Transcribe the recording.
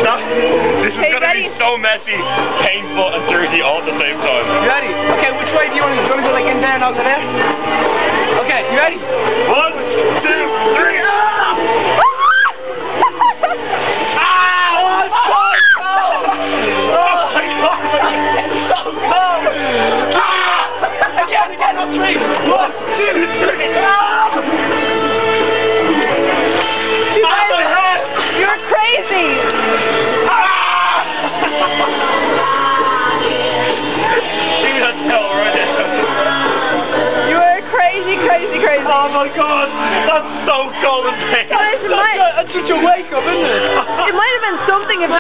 This is gonna be so messy, painful, and dirty all at the same time. You ready? Okay, which way do you want to go? Do you want to go like in there and I'll go there? Okay, you ready? 1, 2, 3, Again on 3. 1, 2, 3. You're crazy! Leave that tail right in. You are crazy. Oh my god, that's so cold and painful. Guys, That's such a wake up, isn't it? it might have been something if